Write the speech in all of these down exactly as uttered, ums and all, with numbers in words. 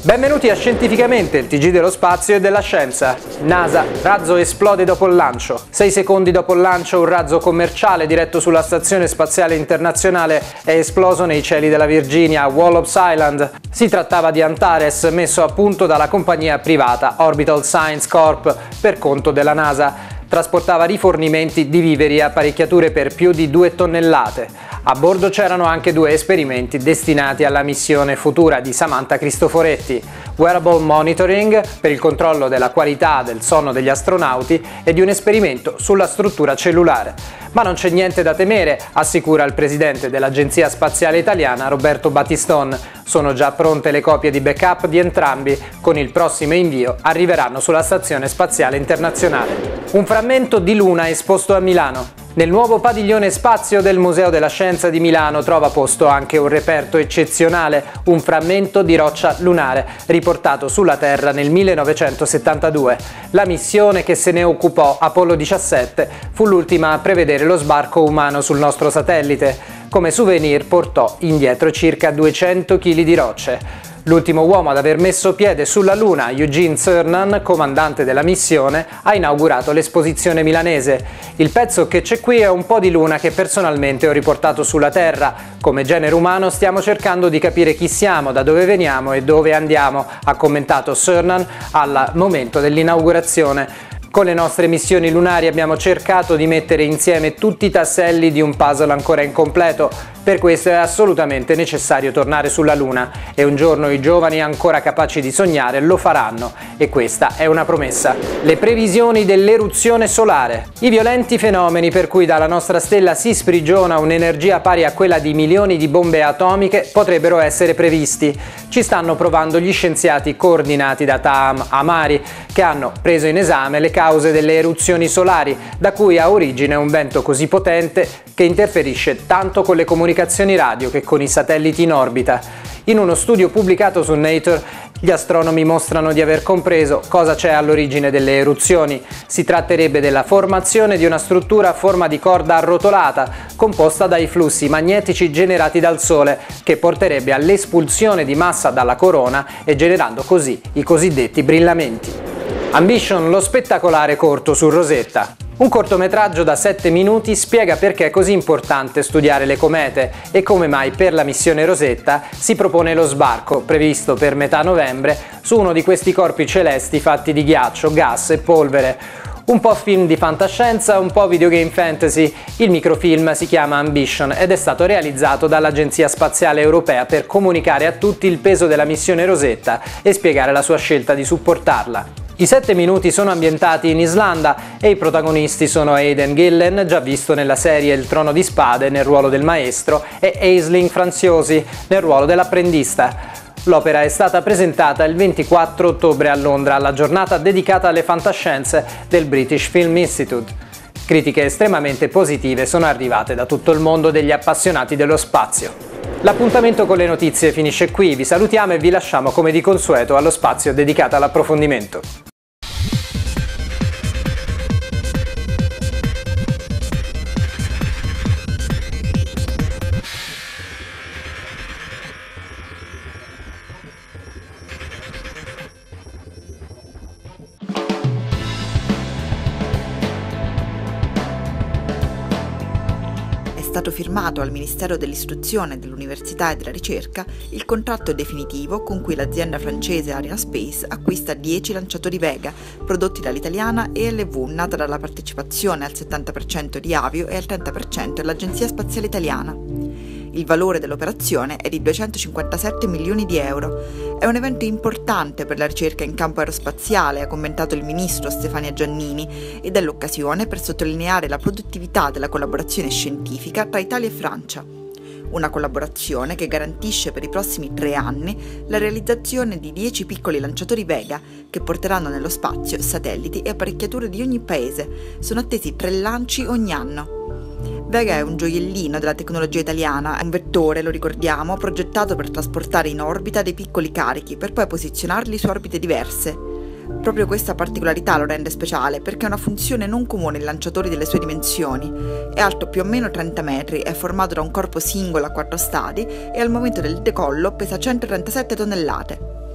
Benvenuti a Scientificamente, il T G dello spazio e della scienza. NASA, razzo esplode dopo il lancio. Sei secondi dopo il lancio un razzo commerciale diretto sulla Stazione Spaziale Internazionale è esploso nei cieli della Virginia a Wallops Island. Si trattava di Antares, messo a punto dalla compagnia privata Orbital Science Corp per conto della NASA. Trasportava rifornimenti di viveri e apparecchiature per più di due tonnellate. A bordo c'erano anche due esperimenti destinati alla missione futura di Samantha Cristoforetti, Wearable Monitoring per il controllo della qualità del sonno degli astronauti e di un esperimento sulla struttura cellulare. Ma non c'è niente da temere, assicura il presidente dell'Agenzia Spaziale Italiana Roberto Battiston. Sono già pronte le copie di backup di entrambi, con il prossimo invio arriveranno sulla Stazione Spaziale Internazionale. Un frammento di Luna esposto a Milano. Nel nuovo padiglione spazio del Museo della Scienza di Milano trova posto anche un reperto eccezionale, un frammento di roccia lunare, riportato sulla Terra nel millenovecentosettantadue. La missione che se ne occupò, Apollo diciassette, fu l'ultima a prevedere lo sbarco umano sul nostro satellite. Come souvenir portò indietro circa duecento chili di rocce. L'ultimo uomo ad aver messo piede sulla Luna, Eugene Cernan, comandante della missione, ha inaugurato l'esposizione milanese. Il pezzo che c'è qui è un po' di Luna che personalmente ho riportato sulla Terra. Come genere umano stiamo cercando di capire chi siamo, da dove veniamo e dove andiamo, ha commentato Cernan al momento dell'inaugurazione. Con le nostre missioni lunari abbiamo cercato di mettere insieme tutti i tasselli di un puzzle ancora incompleto. Per questo è assolutamente necessario tornare sulla Luna e un giorno i giovani ancora capaci di sognare lo faranno e questa è una promessa. Le previsioni dell'eruzione solare. I violenti fenomeni per cui dalla nostra stella si sprigiona un'energia pari a quella di milioni di bombe atomiche potrebbero essere previsti. Ci stanno provando gli scienziati coordinati da Taham Amari che hanno preso in esame le cause delle eruzioni solari da cui ha origine un vento così potente che interferisce tanto con le comunicazioni radio che con i satelliti in orbita. In uno studio pubblicato su Nature, gli astronomi mostrano di aver compreso cosa c'è all'origine delle eruzioni. Si tratterebbe della formazione di una struttura a forma di corda arrotolata, composta dai flussi magnetici generati dal Sole, che porterebbe all'espulsione di massa dalla corona e generando così i cosiddetti brillamenti. Ambition, lo spettacolare corto su Rosetta. Un cortometraggio da sette minuti spiega perché è così importante studiare le comete e come mai per la missione Rosetta si propone lo sbarco, previsto per metà novembre, su uno di questi corpi celesti fatti di ghiaccio, gas e polvere. Un po' film di fantascienza, un po' videogame fantasy, il microfilm si chiama Ambition ed è stato realizzato dall'Agenzia Spaziale Europea per comunicare a tutti il peso della missione Rosetta e spiegare la sua scelta di supportarla. I sette minuti sono ambientati in Islanda e i protagonisti sono Aidan Gillen, già visto nella serie Il Trono di Spade nel ruolo del maestro, e Aisling Franciosi nel ruolo dell'apprendista. L'opera è stata presentata il ventiquattro ottobre a Londra, alla giornata dedicata alle fantascienze del British Film Institute. Critiche estremamente positive sono arrivate da tutto il mondo degli appassionati dello spazio. L'appuntamento con le notizie finisce qui, vi salutiamo e vi lasciamo come di consueto allo spazio dedicato all'approfondimento. È stato firmato al Ministero dell'Istruzione, dell'Università e della Ricerca il contratto definitivo con cui l'azienda francese Arianespace acquista dieci lanciatori Vega prodotti dall'italiana E L V, nata dalla partecipazione al settanta per cento di Avio e al trenta per cento dell'Agenzia Spaziale Italiana. Il valore dell'operazione è di duecentocinquantasette milioni di euro. È un evento importante per la ricerca in campo aerospaziale, ha commentato il ministro Stefania Giannini, ed è l'occasione per sottolineare la produttività della collaborazione scientifica tra Italia e Francia. Una collaborazione che garantisce per i prossimi tre anni la realizzazione di dieci piccoli lanciatori Vega che porteranno nello spazio satelliti e apparecchiature di ogni paese. Sono attesi tre lanci ogni anno. Vega è un gioiellino della tecnologia italiana, è un vettore, lo ricordiamo, progettato per trasportare in orbita dei piccoli carichi per poi posizionarli su orbite diverse. Proprio questa particolarità lo rende speciale perché è una funzione non comune in lanciatori delle sue dimensioni. È alto più o meno trenta metri, è formato da un corpo singolo a quattro stadi e al momento del decollo pesa centotrentasette tonnellate.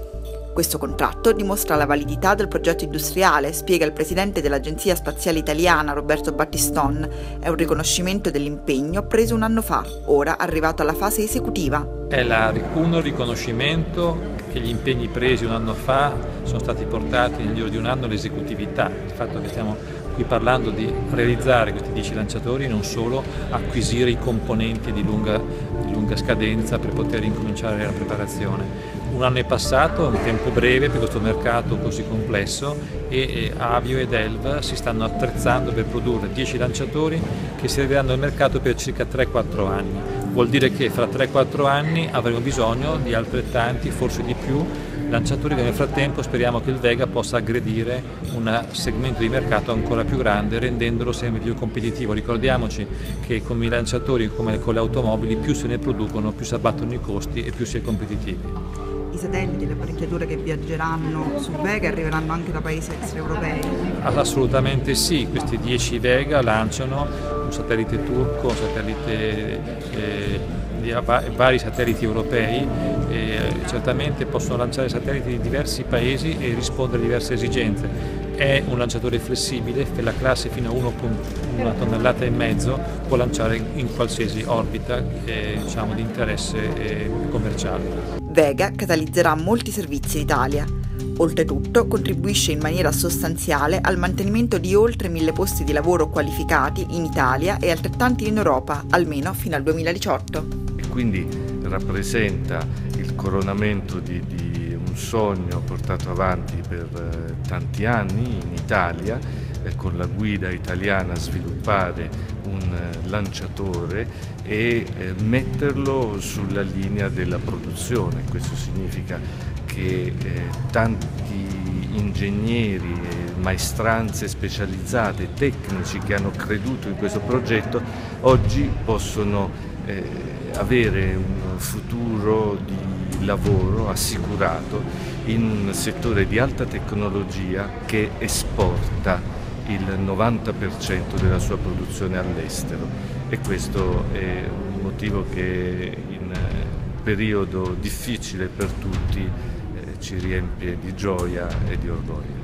Questo contratto dimostra la validità del progetto industriale, spiega il presidente dell'Agenzia Spaziale Italiana Roberto Battiston. È un riconoscimento dell'impegno preso un anno fa, ora arrivato alla fase esecutiva. È la, un riconoscimento che gli impegni presi un anno fa sono stati portati nel giro di un anno all'esecutività. Il fatto che stiamo qui parlando di realizzare questi dieci lanciatori, non solo acquisire i componenti di lunga, di lunga scadenza per poter incominciare la preparazione. Un anno è passato, un tempo breve per questo mercato così complesso e Avio ed Elva si stanno attrezzando per produrre dieci lanciatori che serviranno al mercato per circa tre quattro anni. Vuol dire che fra tre quattro anni avremo bisogno di altrettanti, forse di più, lanciatori che nel frattempo speriamo che il Vega possa aggredire un segmento di mercato ancora più grande, rendendolo sempre più competitivo. Ricordiamoci che con i lanciatori, come con le automobili, più se ne producono, più si abbattono i costi e più si è competitivi. I satelliti, le apparecchiature che viaggeranno su Vega arriveranno anche da paesi extraeuropei? Assolutamente sì, questi dieci Vega lanciano un satellite turco, un satellite eh, di vari satelliti europei, e certamente possono lanciare satelliti di diversi paesi e rispondere a diverse esigenze. È un lanciatore flessibile, per la classe fino a una tonnellata e mezzo può lanciare in qualsiasi orbita eh, diciamo, di interesse eh, commerciale. Vega catalizzerà molti servizi in Italia. Oltretutto contribuisce in maniera sostanziale al mantenimento di oltre mille posti di lavoro qualificati in Italia e altrettanti in Europa, almeno fino al duemiladiciotto. E quindi rappresenta il coronamento di, di un sogno portato avanti per eh, tanti anni in Italia, eh, con la guida italiana a sviluppare un eh, lanciatore e eh, metterlo sulla linea della produzione. Questo significa che eh, tanti ingegneri, eh, maestranze specializzate, tecnici che hanno creduto in questo progetto oggi possono eh, avere un futuro di lavoro assicurato in un settore di alta tecnologia che esporta il novanta per cento della sua produzione all'estero, e questo è un motivo che in un periodo difficile per tutti ci riempie di gioia e di orgoglio.